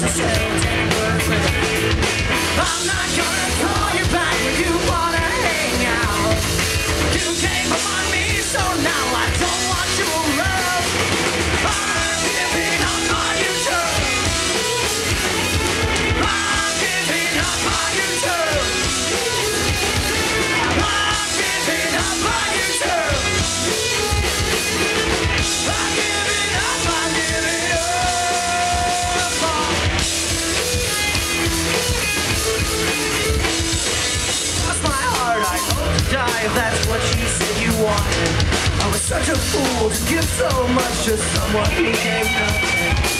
I'm not gonna call you back when you wanna hang out. You gave up on me, so now I don't want your love. I'm giving up on you too. I'm giving up on you too. I'm giving up on you too. I'm giving up, I'm giving up on if that's what she said you wanted. I was such a fool to give so much to someone who gave nothing.